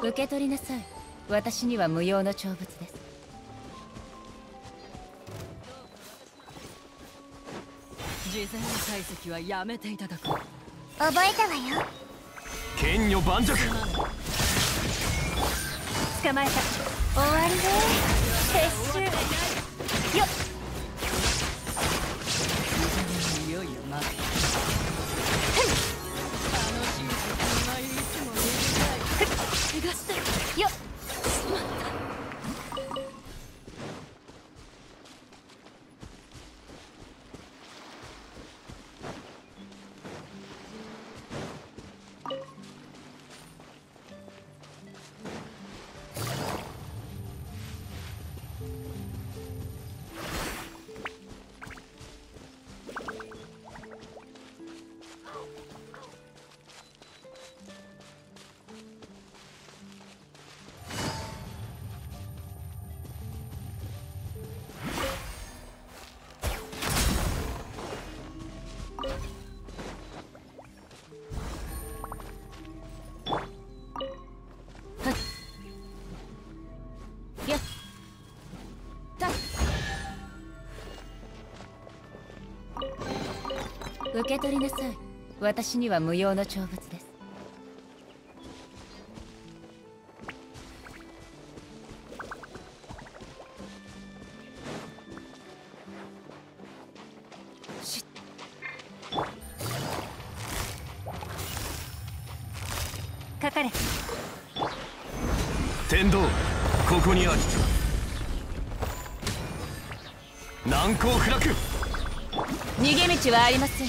受け取りなさい。私には無用の長物です。 事前解析はやめていただこう。 覚えたわよ。 剣女盤石。 捕まえた。 終わりね。撤収。よっ。 いよいよ待つ。楽しい時間はいつも短い。怪我したよっ。しまった。 受け取りなさい。私には無用の長物です。かかれ。 天道、ここにあり。難攻不落。 逃げ道はありません。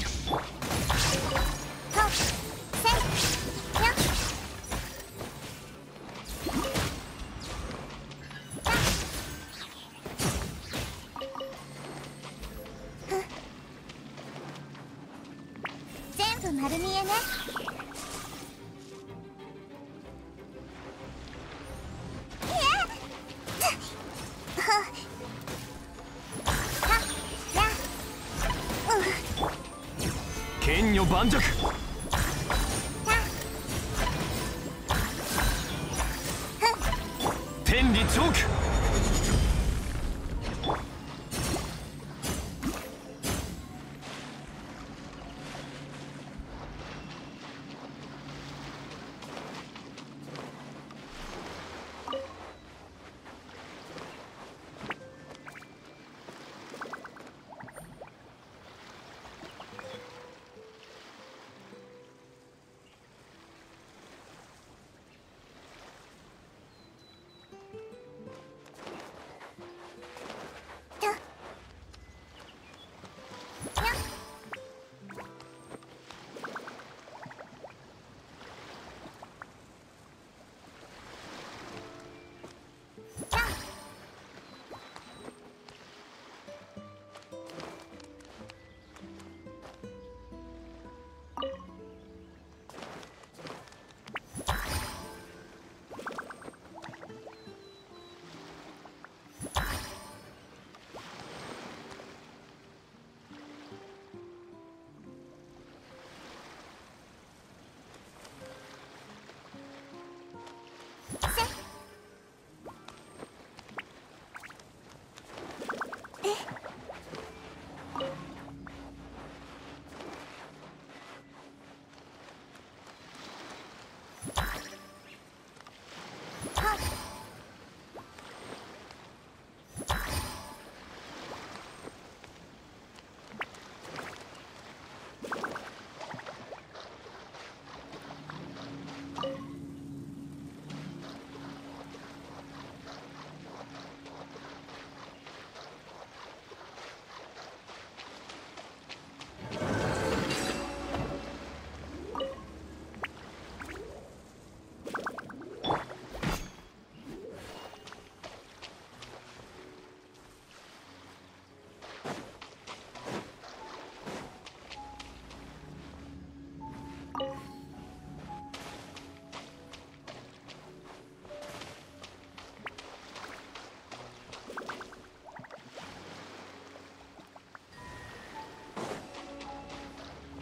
全部丸見えね。 剣女盤石。天理チョーク。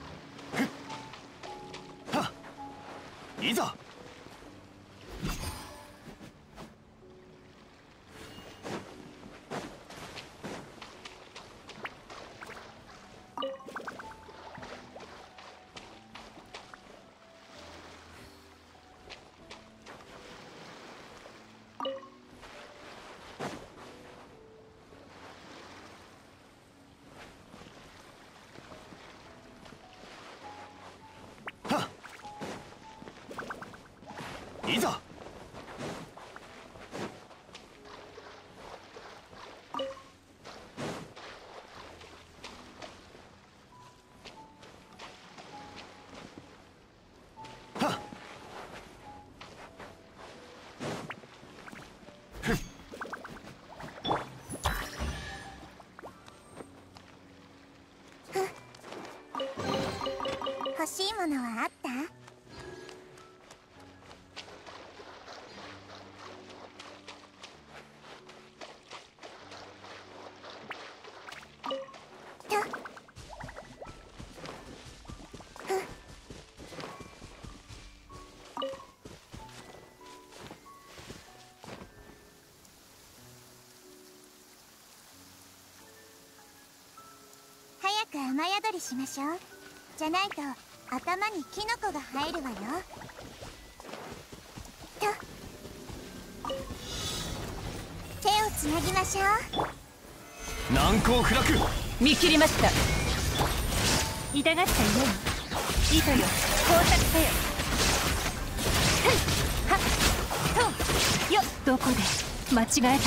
いざ。 欲しいものはあった？早く雨宿りしましょう。じゃないと頭にキノコが入るわよ。と手をつなぎましょう。 難攻不落。 見切りました。 痛がった家に糸よ工作せよ。はっとよっ、どこで間違えたの？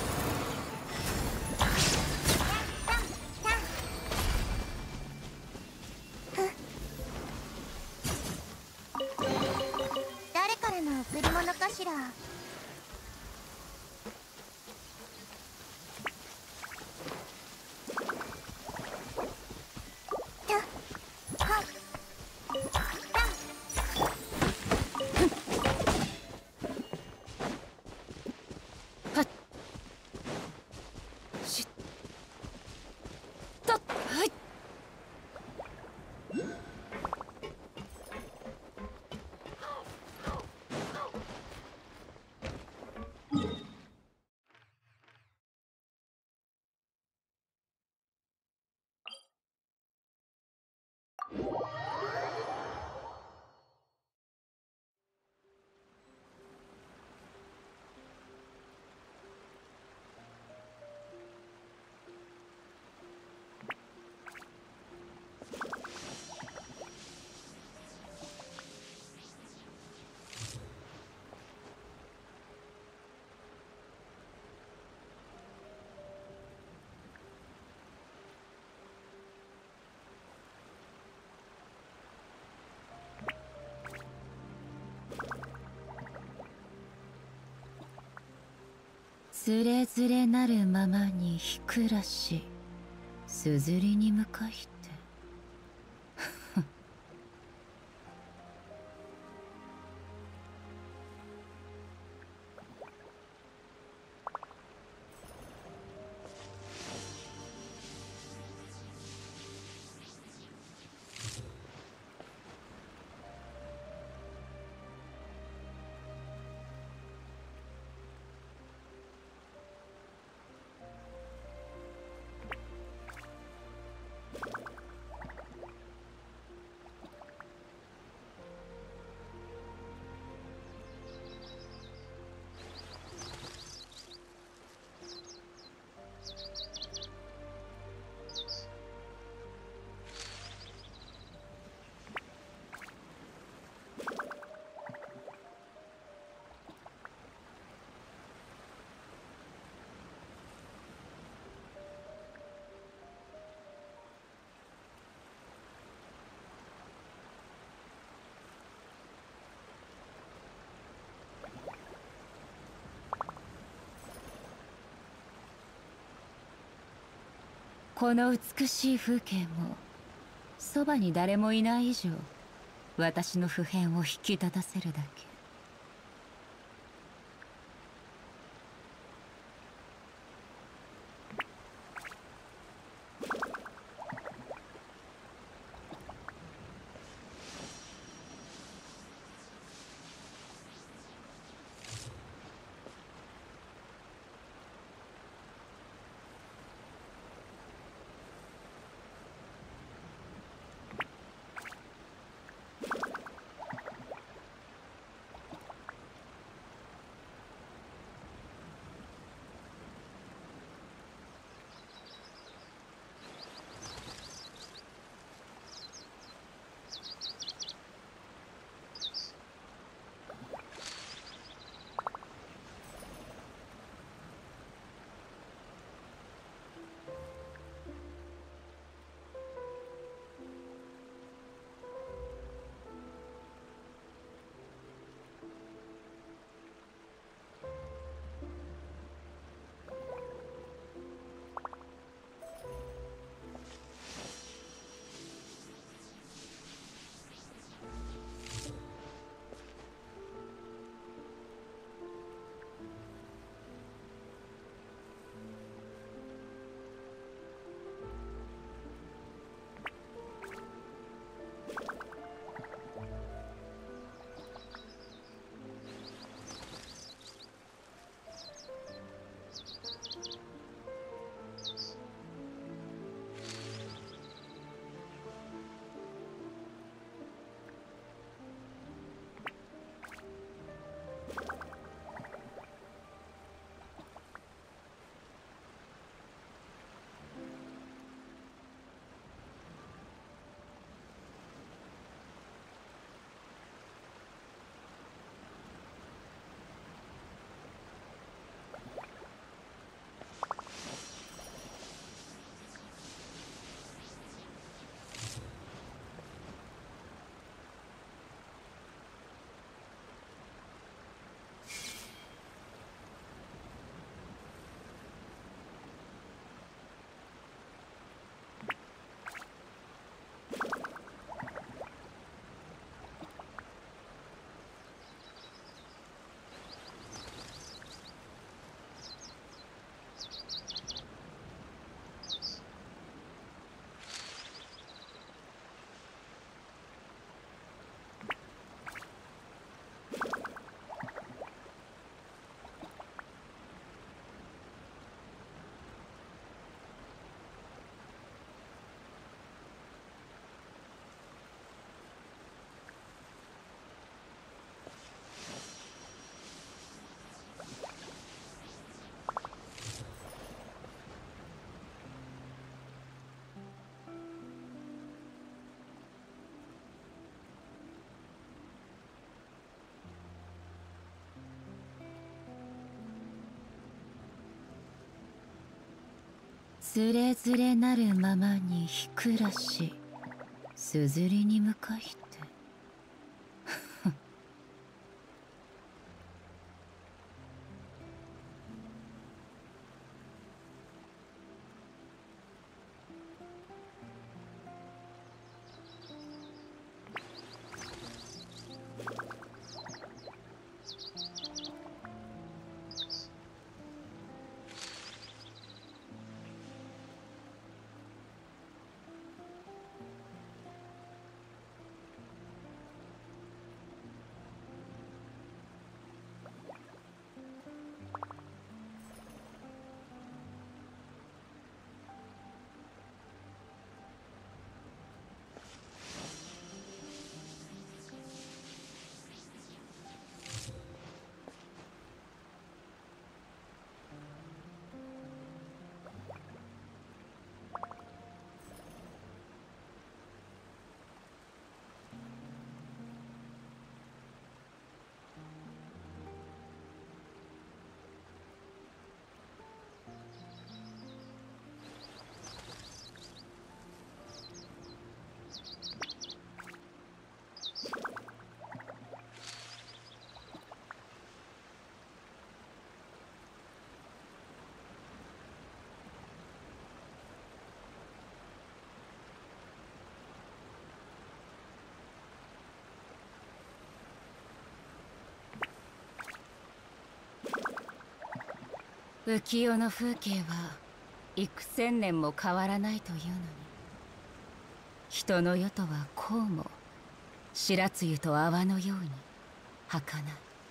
誰からの贈り物かしら。 つれづれなるままにひくらし、すずりに向かいて。この美しい風景もそばに誰もいない以上、私の普遍を引き立たせるだけ。 つれづれなるままにひくらし、すずりに向かいて。浮世の風景は幾千年も変わらないというのに、人の世とはこうも白露と泡のように儚い。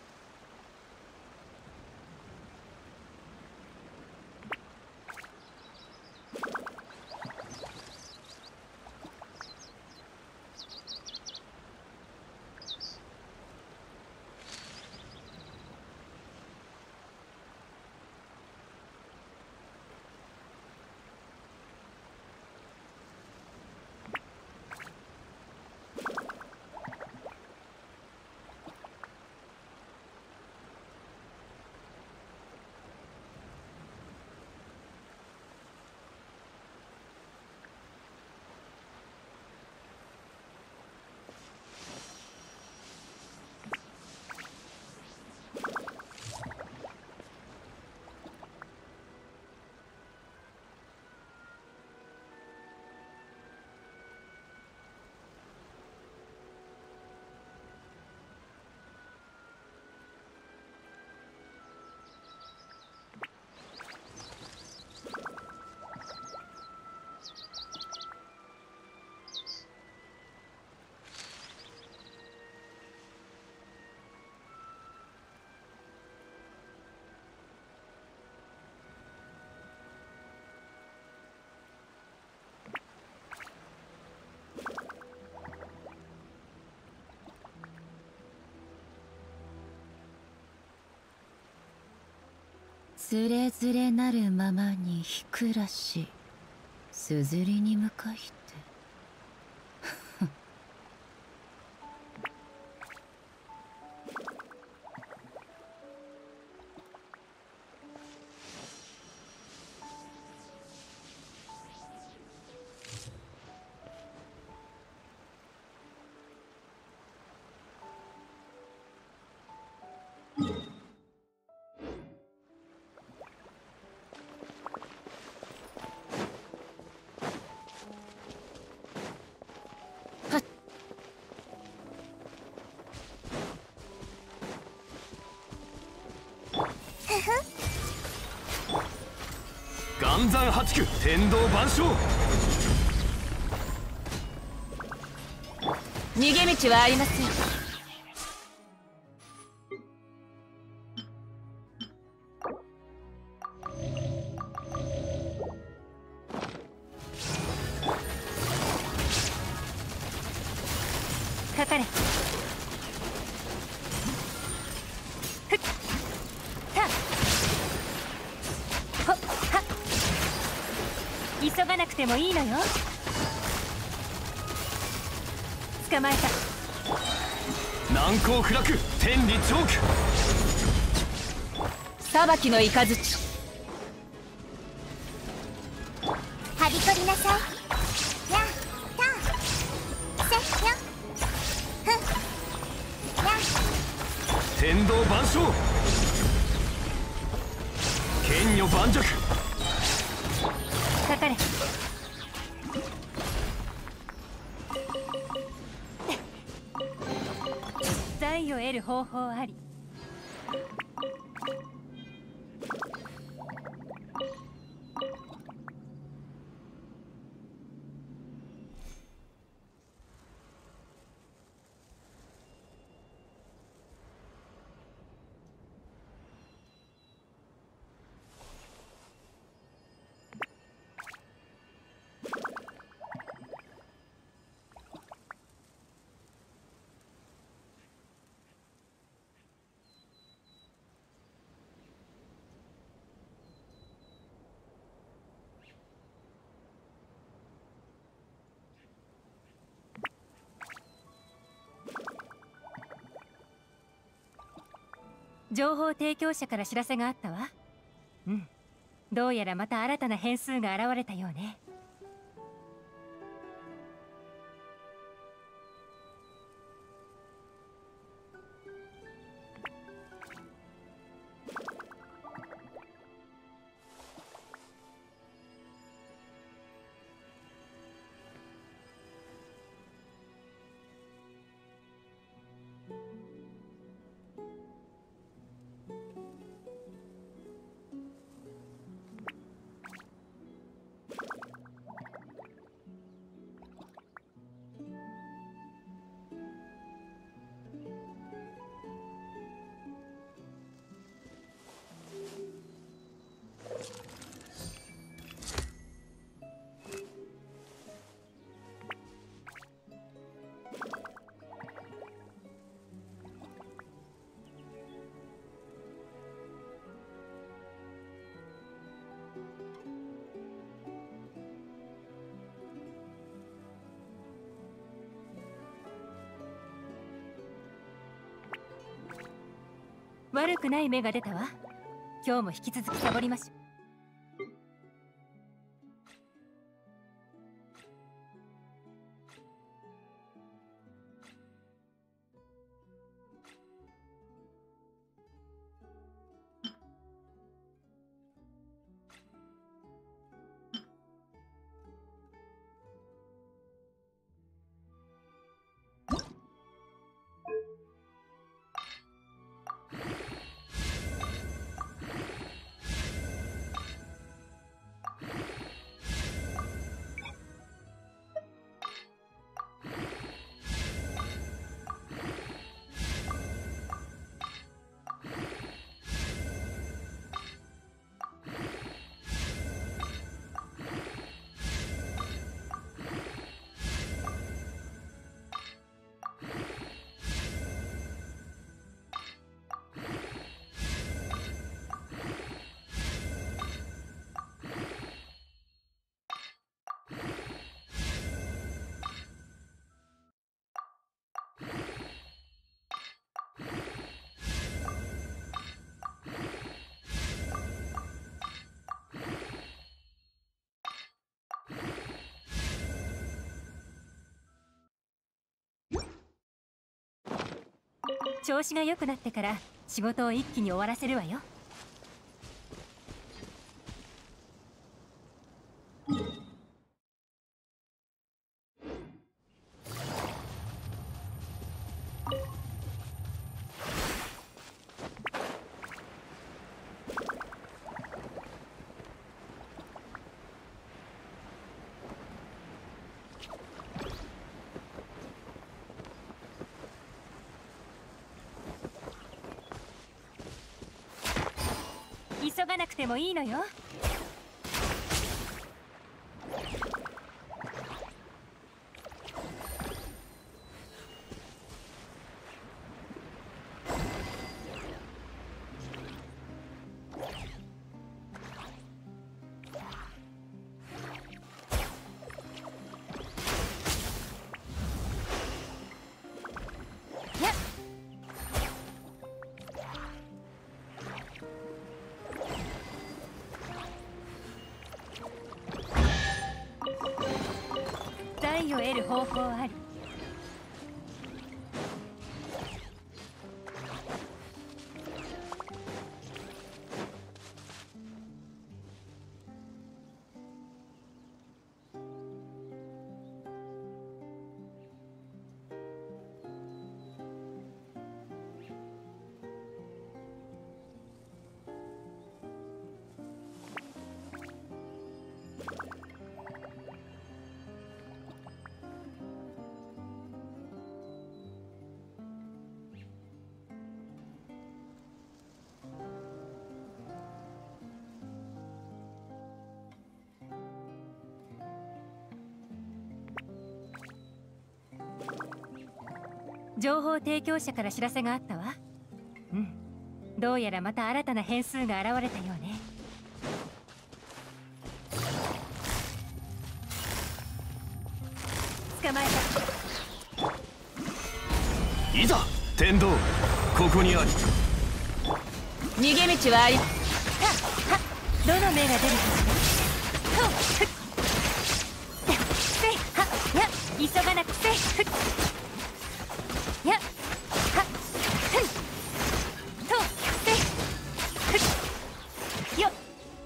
つれづれなるままにひくらし、すずりに向かいて。 岩山八九天道万象。 逃げ道はありません。かかれ。ふっはっほっはっ。急がなくてもいいのよ。捕まえた。 難攻不落天理チョーク。 裁きの雷。 なさい。やたせよふや天道万象、剣女盤石。 かかれ。財を得る方法あり。情報提供者から知らせがあったわ。うん、どうやらまた新たな変数が現れたようね。悪くない芽が出たわ。今日も引き続きサボりましょう。調子が良くなってから仕事を一気に終わらせるわよ。急がなくてもいいのよ。 いを得る方法あり。情報提供者から知らせがあったわ。うん、どうやらまた新たな変数が現れたようね。捕まえた。 いざ天道、ここにあり。 逃げ道はあり。 はっどの目が出るかしら。ふっせいはっや急がなくせいふっやはっふんとせいふっよっ。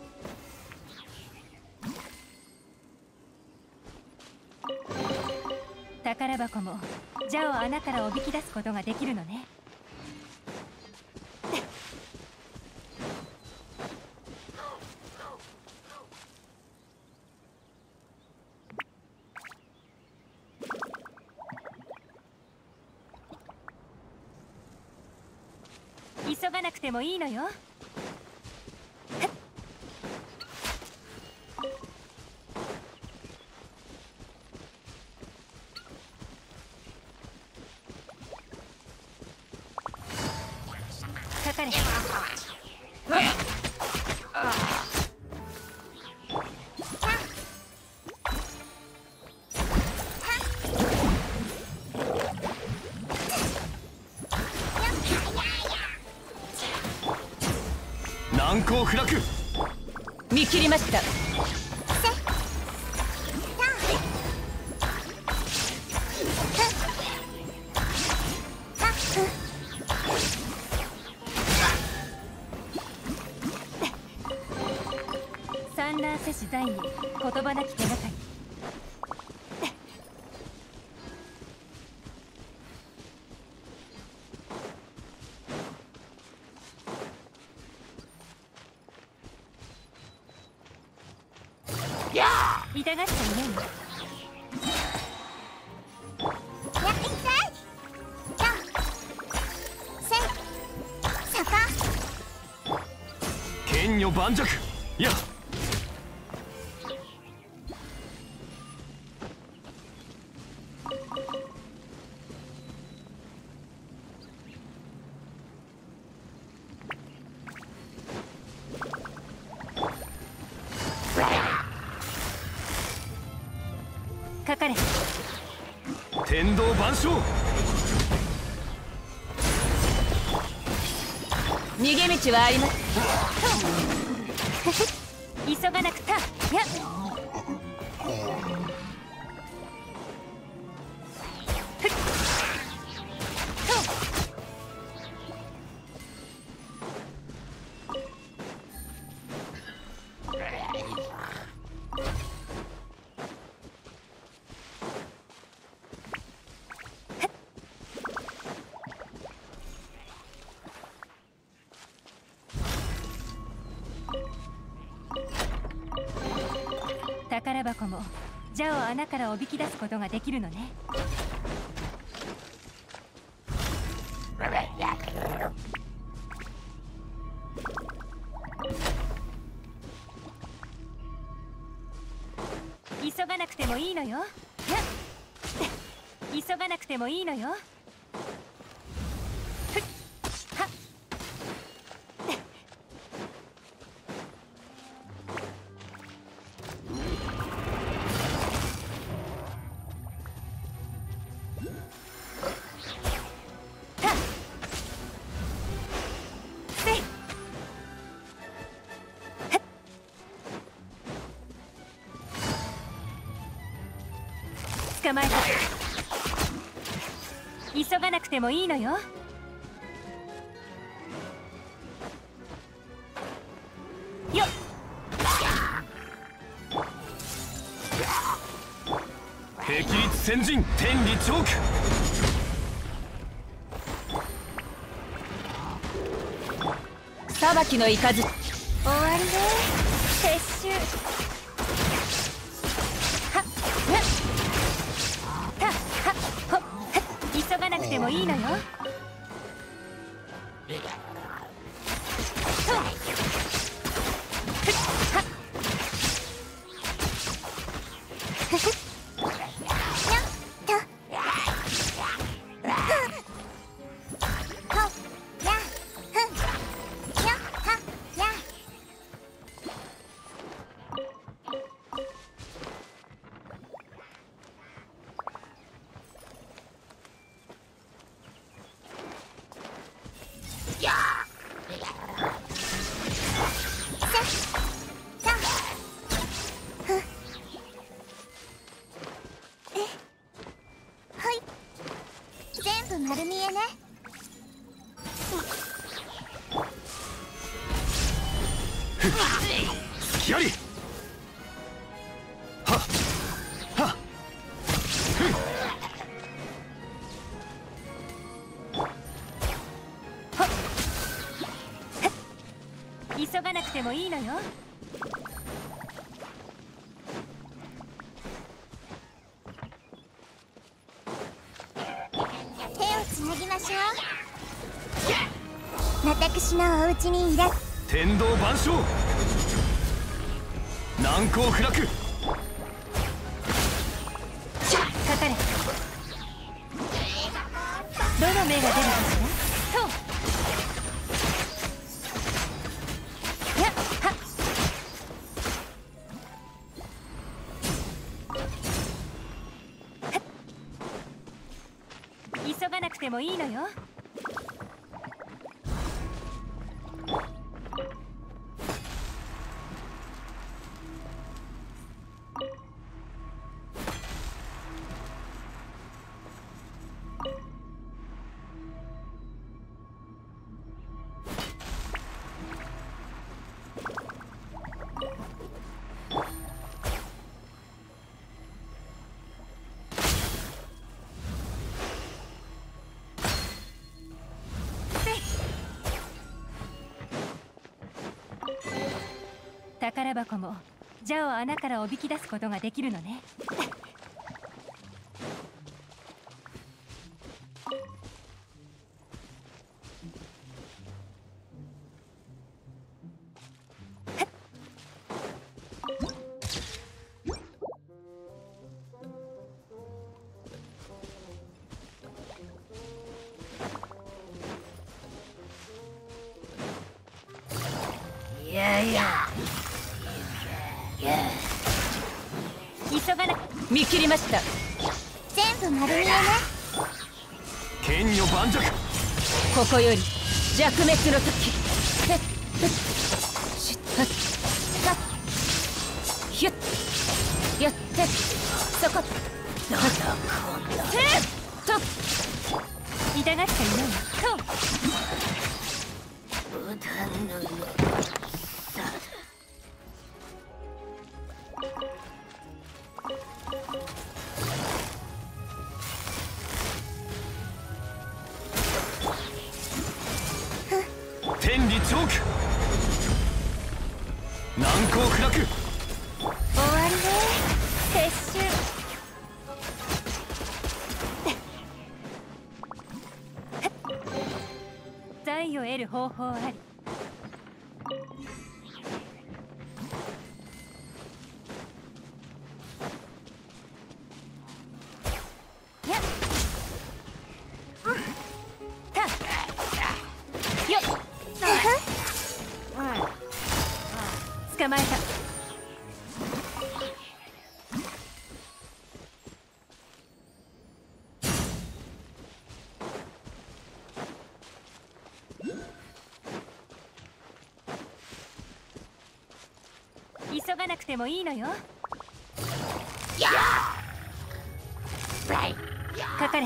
宝箱もジャを穴からおびき出すことができるのね。急がなくてもいいのよ。かかれ。 難攻不落。 見切りました。 産卵せし在に言葉なき手がかり。痛がっちゃいないの。 剣女盤石。やっかかれ。 天道万象。 逃げ道はあります。 急がなくた。や宝箱もジャを穴からおびき出すことができるのね。急がなくてもいいのよ。やっ急がなくてもいいのよ。ふっはっ捕まえた。急がなくてもいいのよ。よっ。 霹靂先陣天理チョーク。 裁きの雷。 終わりね。撤収。はっねたはっほっはっ。急がなくてもいいのよ。とはっふふ丸見えね。 隙あり。はっはっ。 急がなくてもいいのよ。 手をつなぎましょう。私のお家にいらっ天道万象。難攻不落。 かかれ。どの目が出るかしら。そうやっはっ。急がなくてもいいのよ。宝箱も蛇を穴からおびき出すことができるのね。 いやいや急がな。 見切りました。 全部丸見えね。 剣女盤石。 ここより弱滅の時。へっふっしゅっはっはっひゅっやってそこ。どうぞ今度。へっと痛がっちゃいないよ。そう天理チョーク。難攻不落。 終わりね。撤収。財を得る方法あり。やったよっ。捕まえた。急がなくてもいいのよ。 かかれ。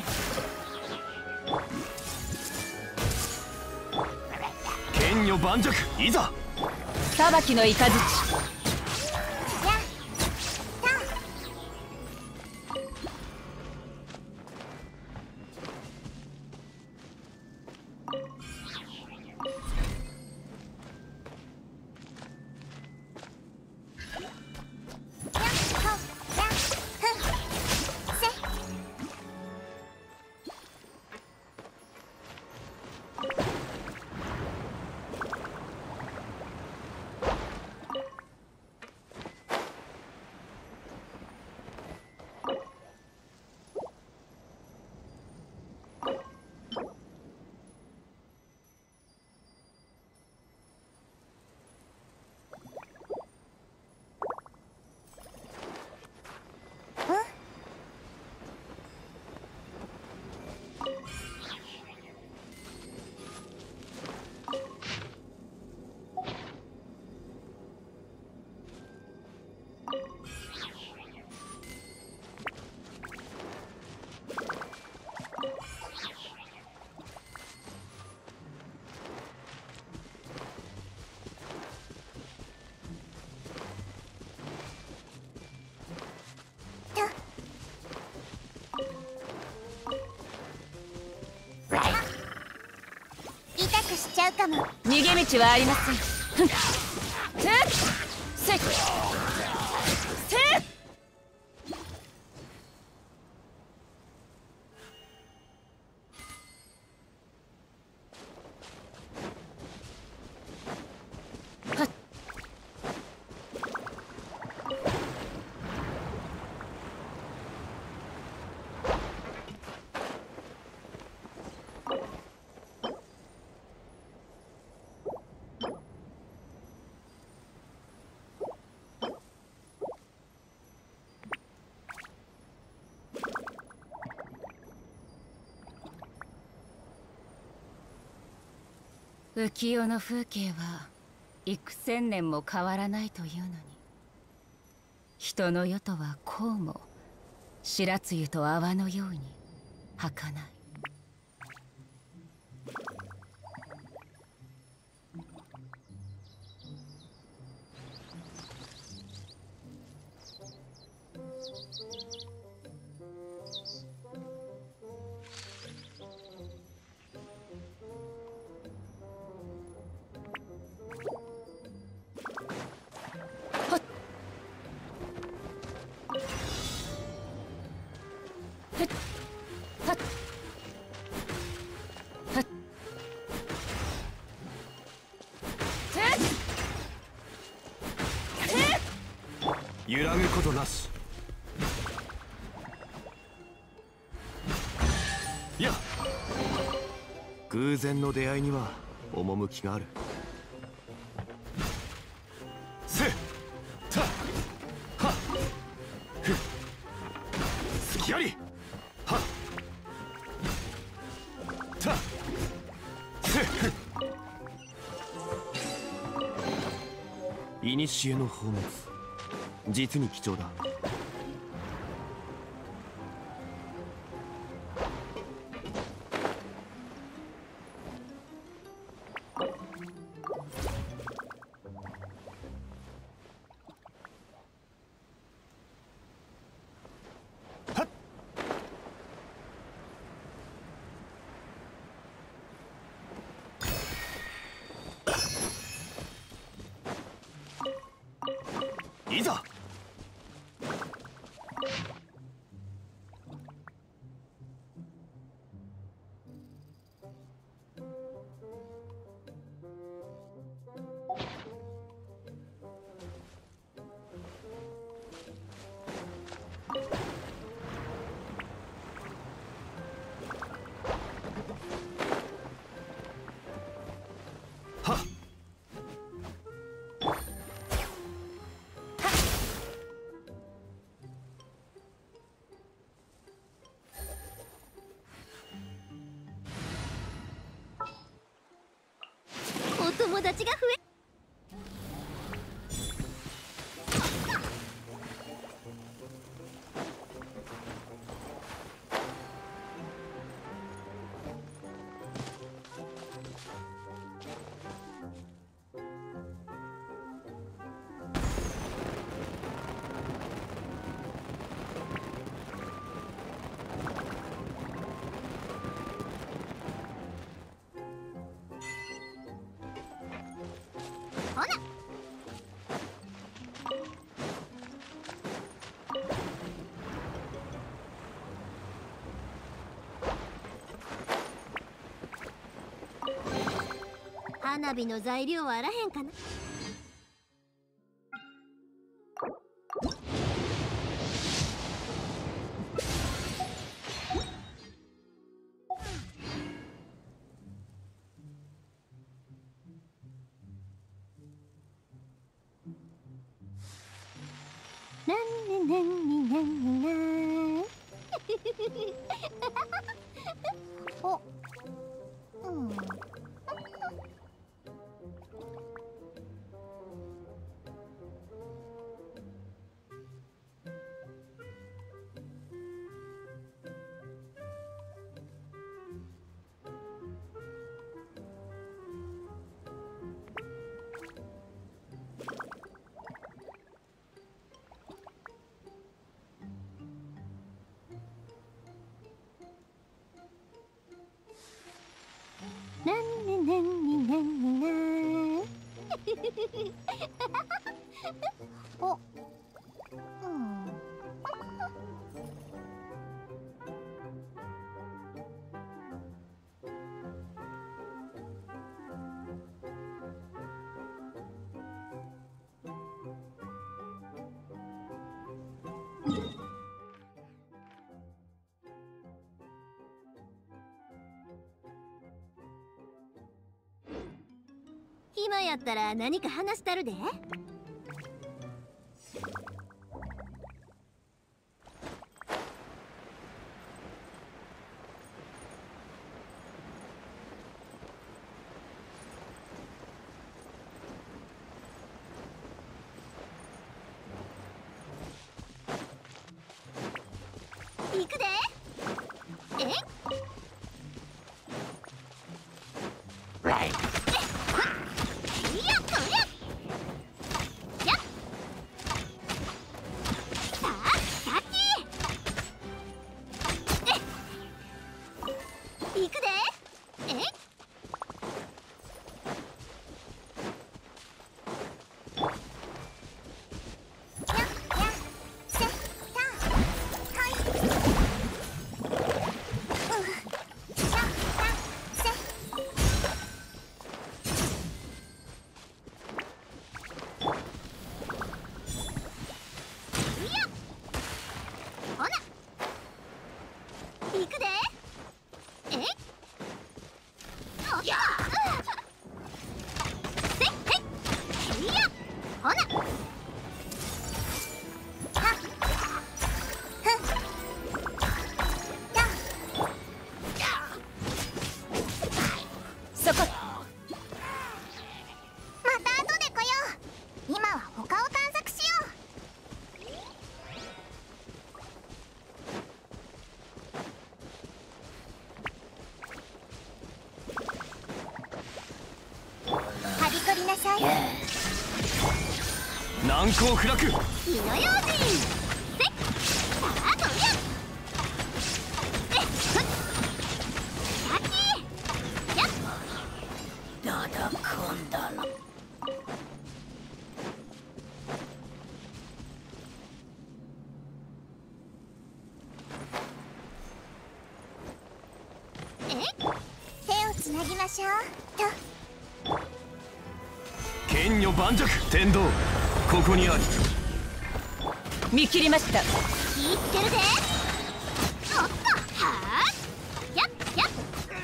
剣女盤石、いざ。 裁きの雷。 痛くしちゃうかも。 逃げ道はありません。せっせっせっ。浮世の風景は幾千年も変わらないというのに、人の世とはこうも白露と泡のように儚い。 揺らぐことなし。いや、偶然の出会いには趣がある。せったはふすきやりはたせふいにしえの宝物、実に貴重だ。いざ。 お友達が増え。 花火の材料あらへんかな。なんねなんになんになお、うん。なんねなんになんになお、うん。暇やったら何か話したるで。行くで。えい。行くで。えい。行くで。えい。おっやせっへい。いやほな。はっふっやそこ。 また後で来よう。今は他を探索しよう。はびこりなさい。 難攻不落。 火の用心。せっさあどりゃ。えっふっやきやっだだこんだら。 えっ手をつなぎましょうと。 剣女盤石天道、ここにあり。 見切りました。 気ぃつけるで。おっとはあやっやっ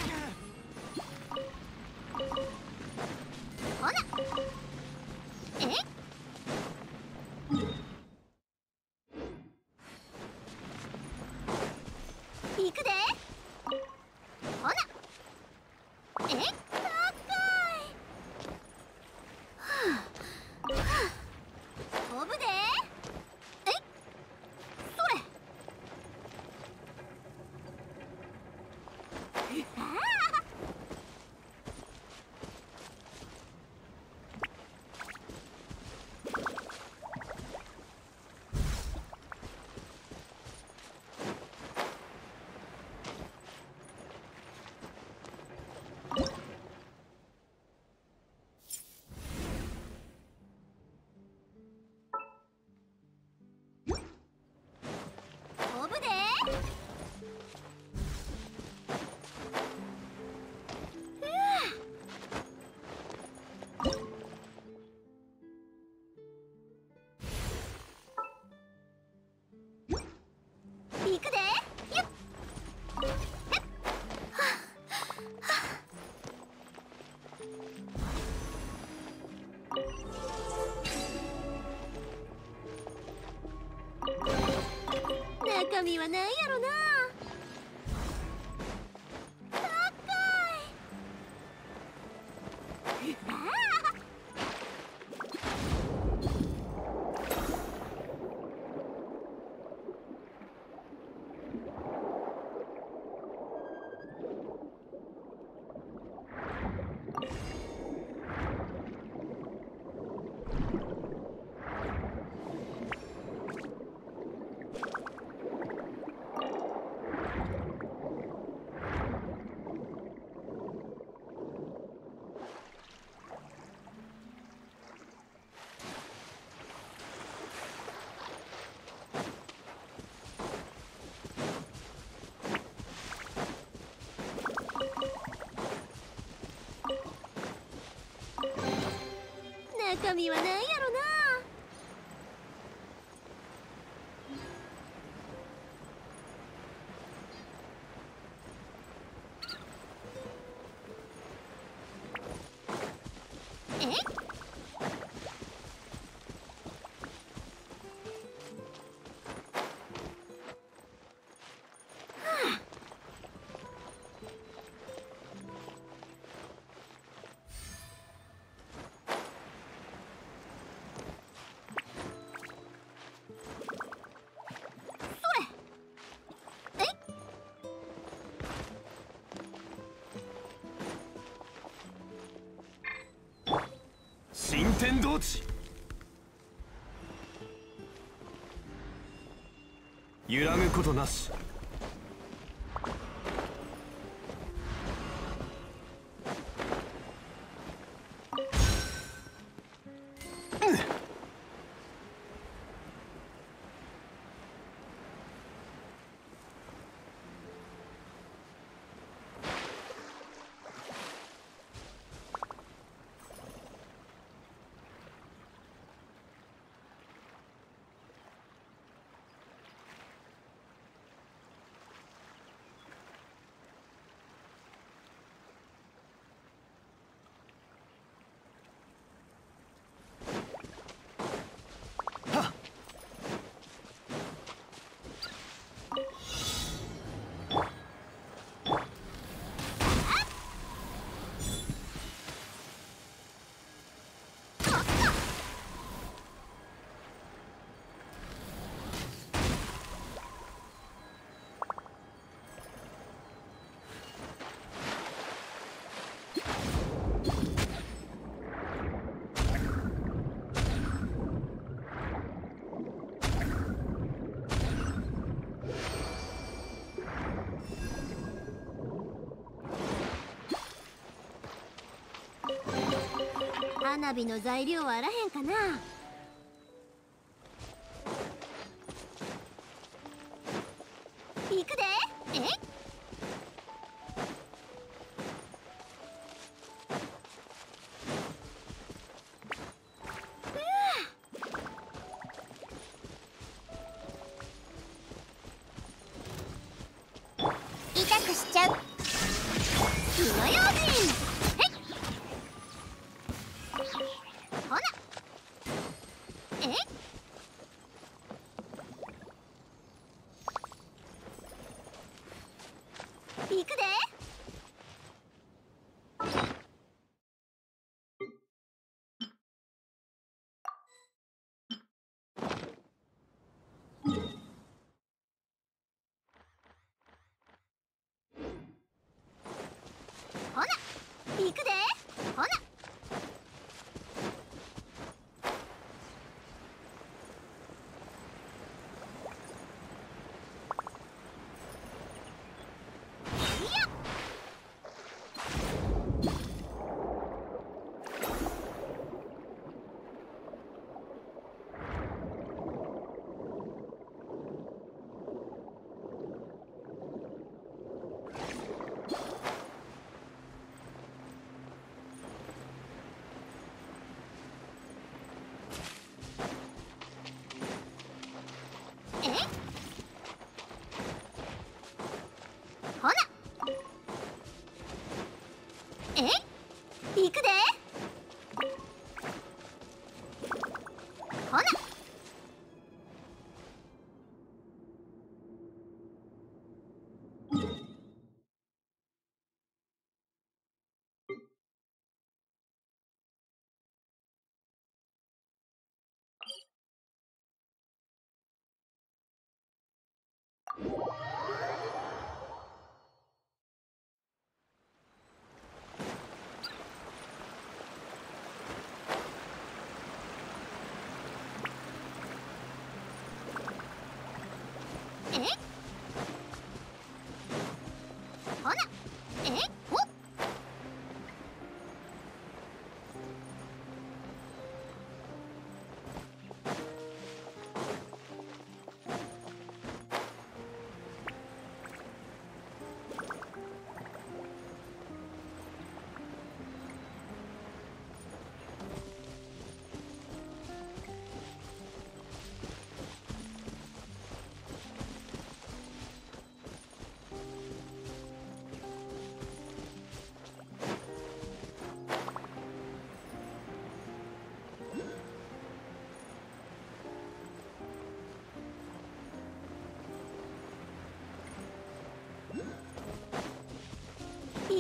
ほな。えい。行くで。ほな。えい。高い。飛ぶで。えい。それ。 中身はなんやろな。高い。ああ。中身はなんやろな。 新天道地、揺らぐことなし。花火の材料はあらへんかな。行くで。 痛くしちゃう。 火の用心。ほな。行くで。ほな。行くで。ほな。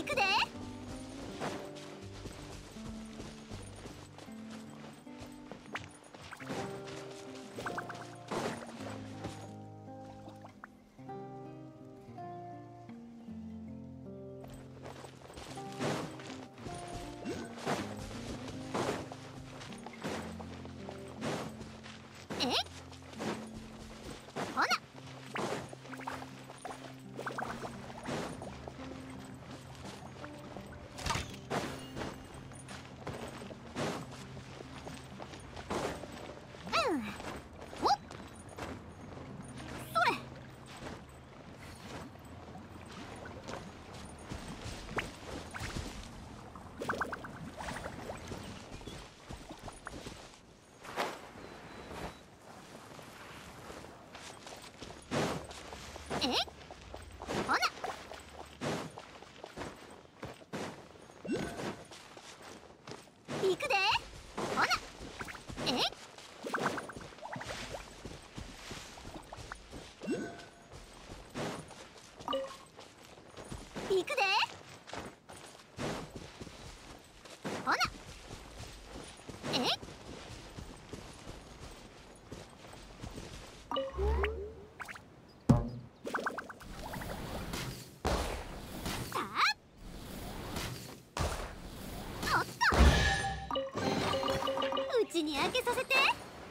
行くで。行くで。ほら。行くで。ほら。うちに開けさせて。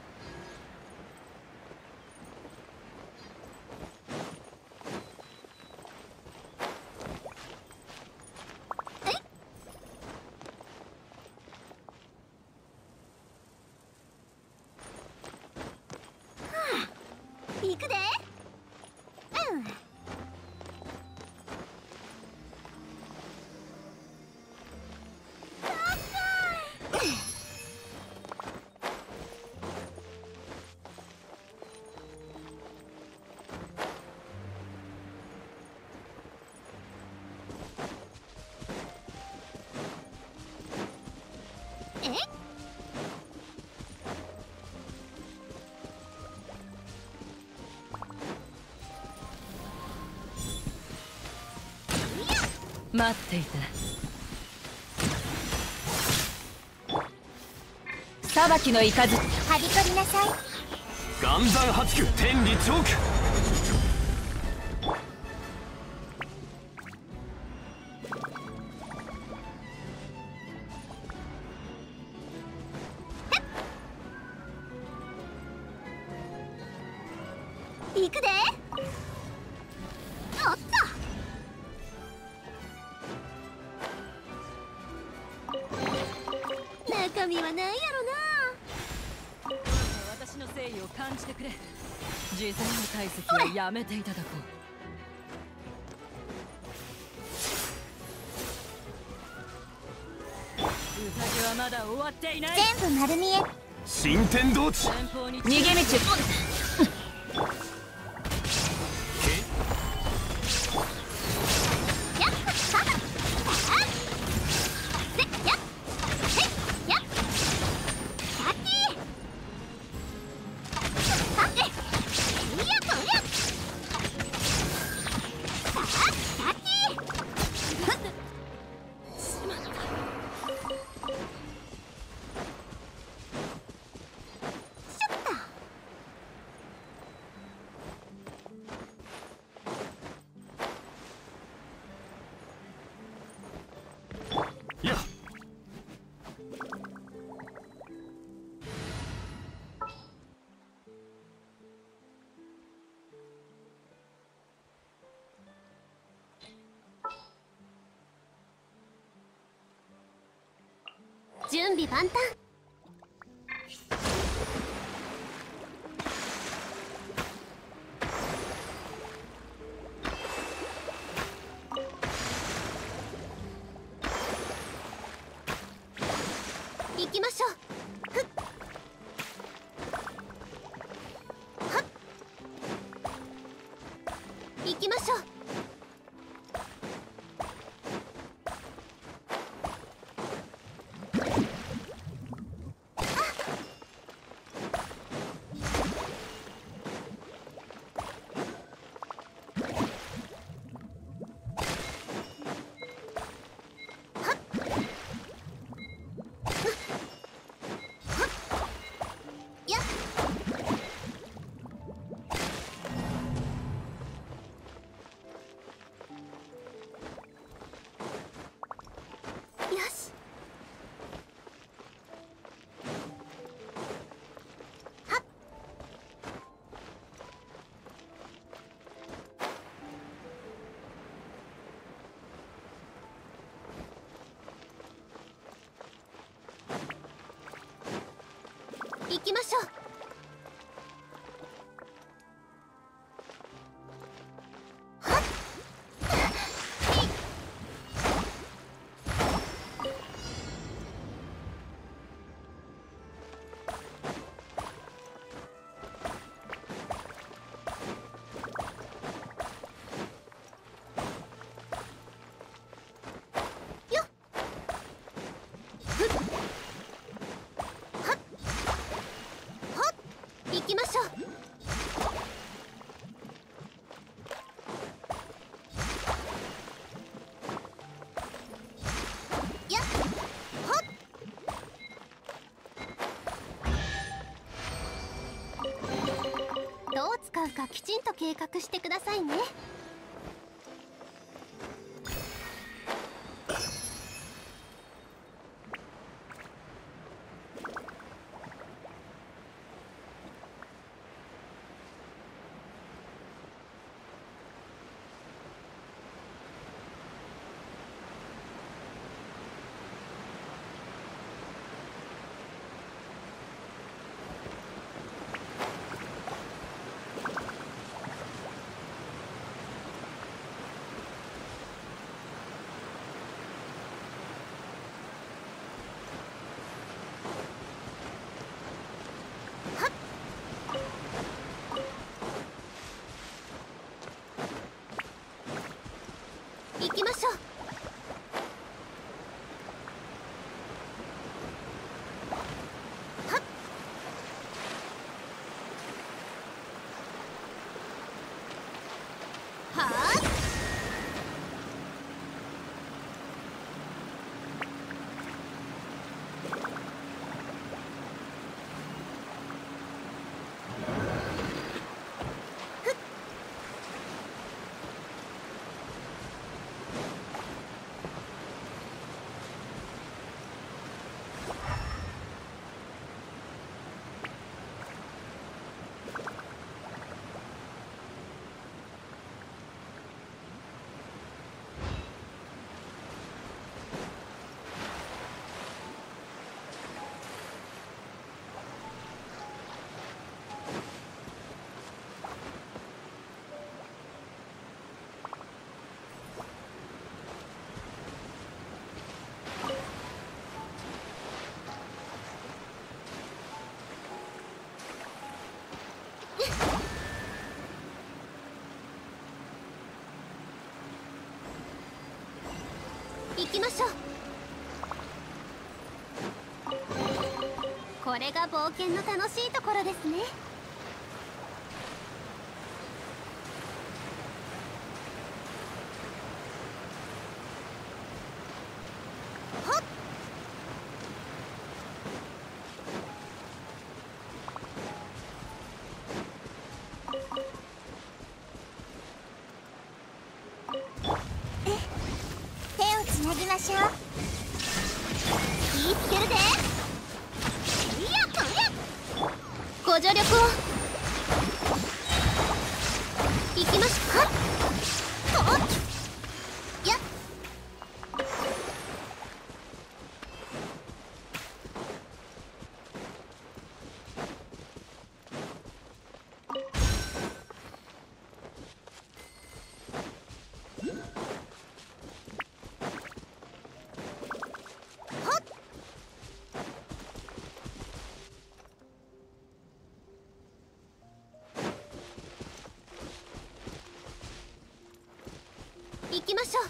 行くで。 待っていた。裁きの雷。 はびこりなさい。 岩山八九天理チョーク。 行くで。おっと。中身は何やろな。 私の誠意を感じてくれ。事前の解析はやめていただこう。宴はまだ終わっていない。 全部丸見え。 新天道地。 逃げ道。 やっ。 準備万端。行きましょう。ふっ。はっ。行きましょう。 行きましょう。行きましょう。やっほっ。どう使うかきちんと計画してくださいね。行きましょう。はっ。はあ。行きましょう。これが冒険の楽しいところですね。ほっ。手をつなぎましょう。気ぃつけるで。いやこりゃご助力を。行きましょう。はっ。やっ。行きましょう。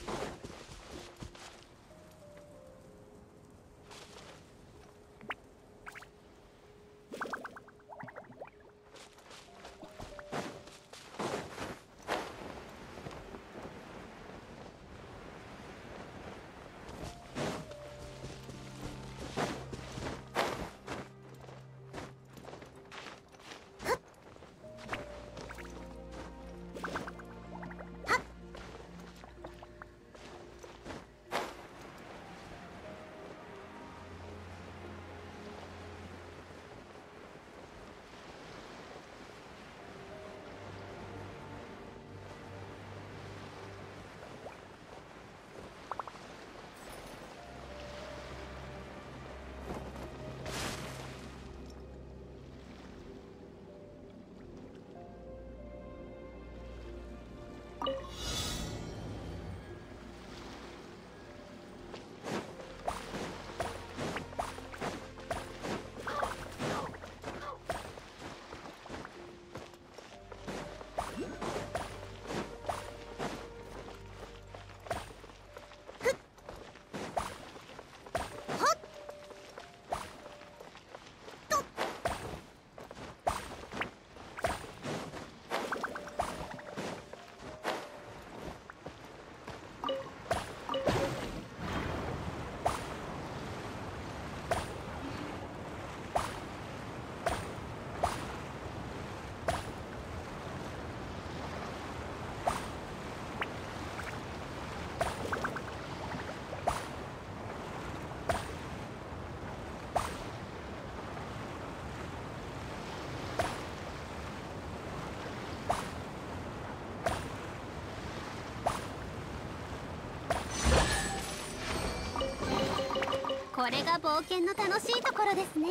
これが冒険の楽しいところですね。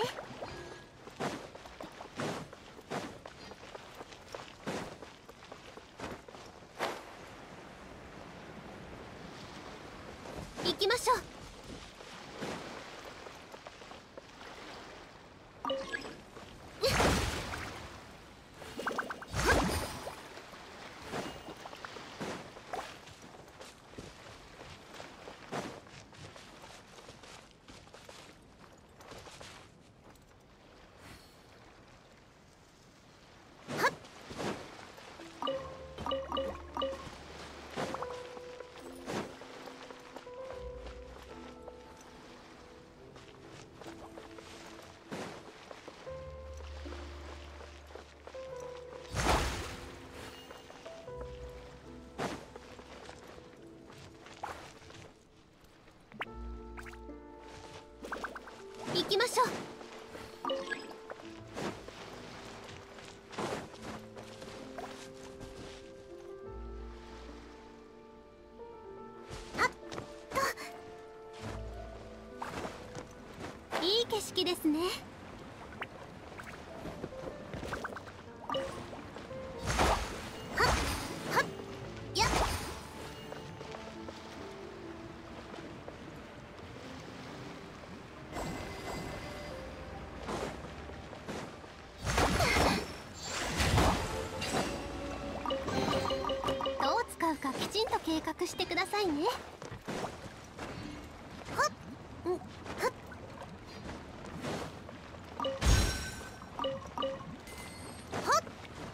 行きましょう。行きましょう。はっと。いい景色ですね。はっはっやっ。どう使うかきちんと計画してくださいね。はっ、うん、はっ。はっ。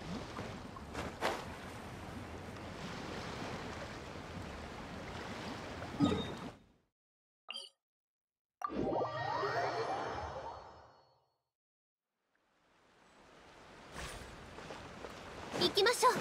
行きましょう。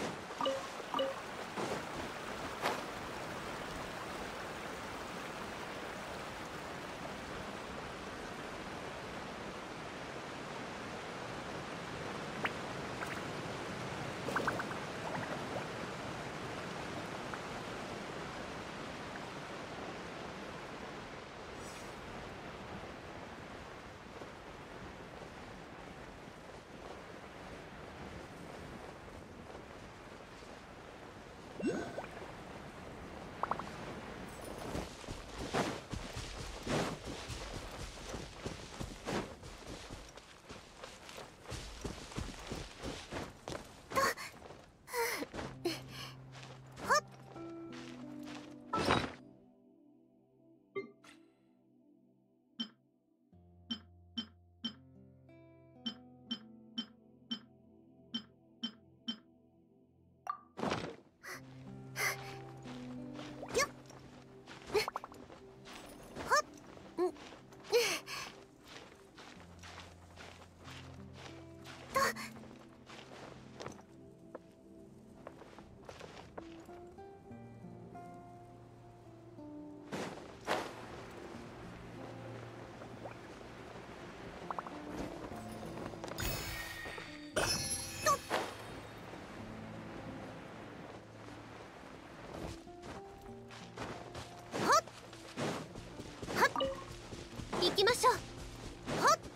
行きましょう。はっ。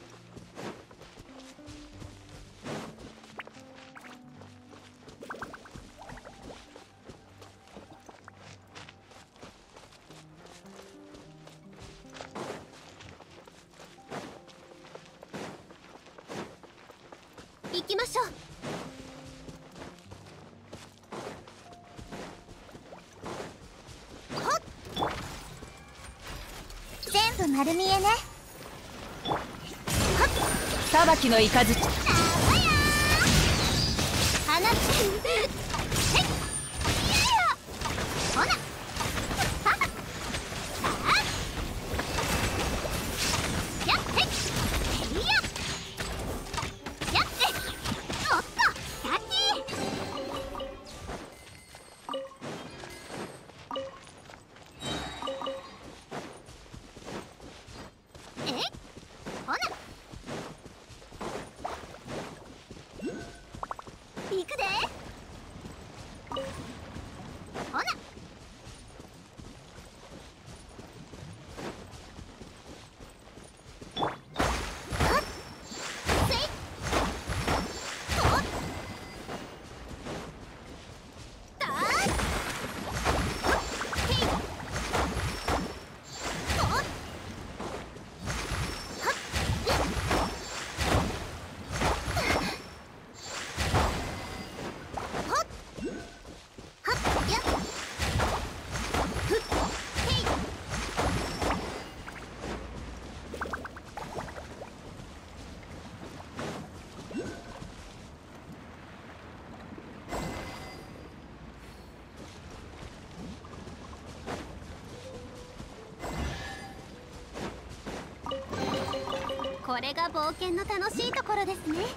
行きましょう。はっ。全部丸見えね。 裁きの雷。 放つ。ほな。やって。やって。おっと。キャッチ。ほな。行くで。 れが冒険の楽しいところですね。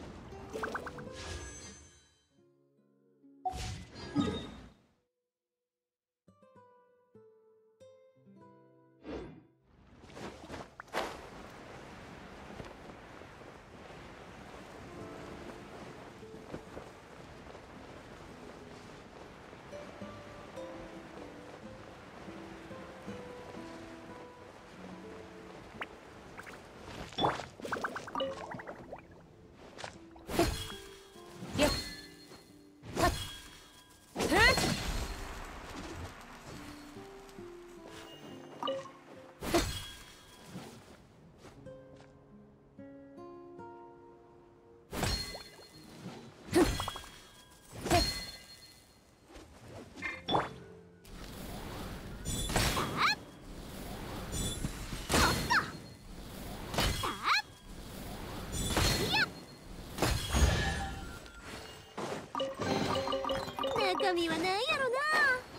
中身は何やろな。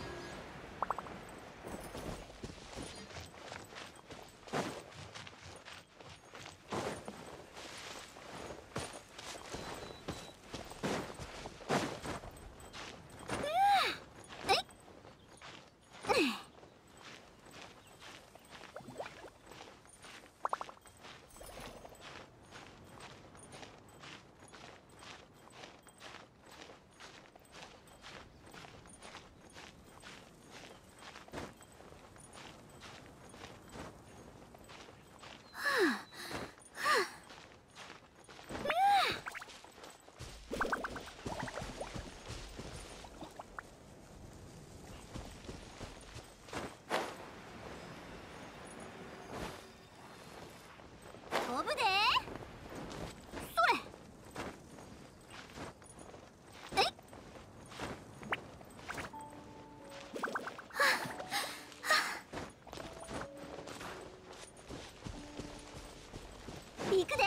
飛ぶで。それ。えい。行くで。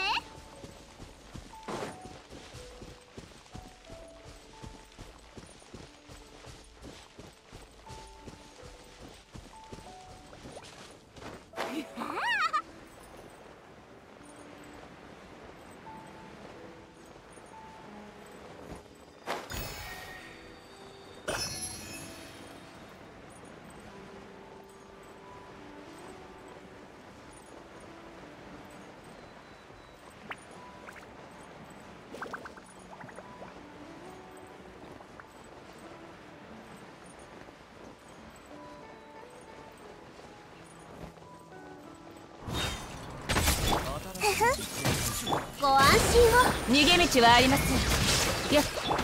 ご安心を。 逃げ道はありませんよ。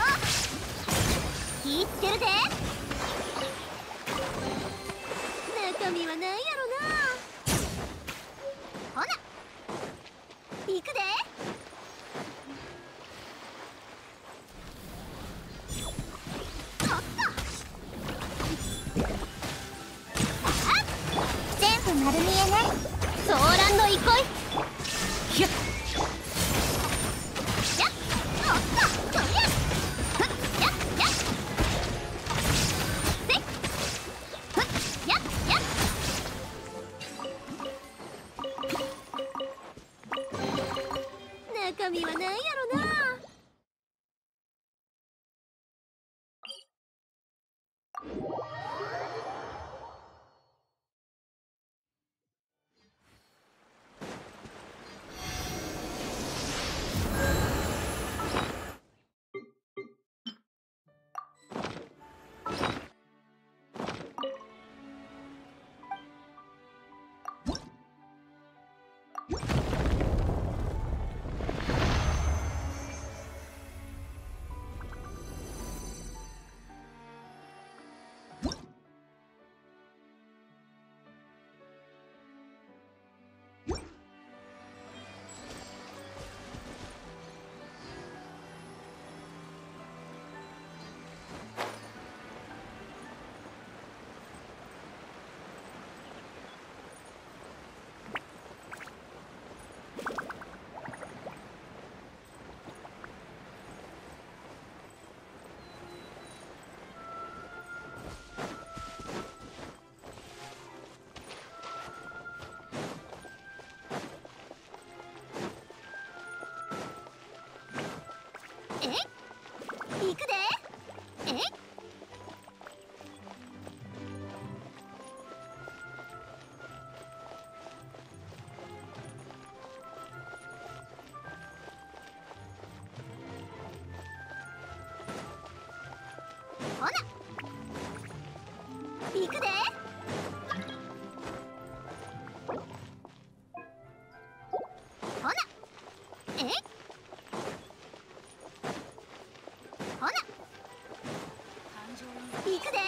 気ぃつけるで。中身は何やろな。ほな行くで。全部丸見えね。ソーランの憩い。ひゃっ。中身は何やろな。 えい行くで。えいほな行くで。ほなえいほな行くで。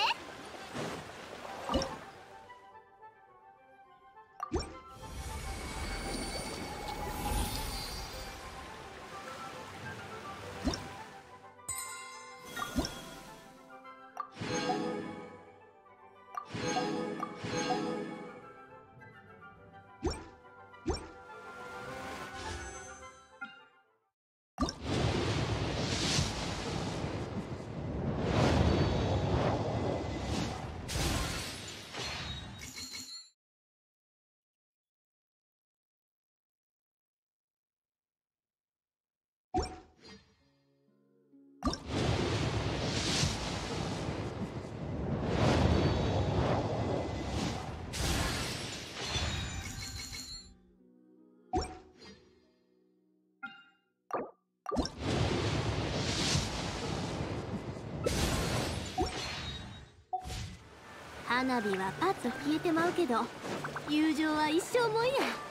花火はパッと消えてまうけど、友情は一生もんや。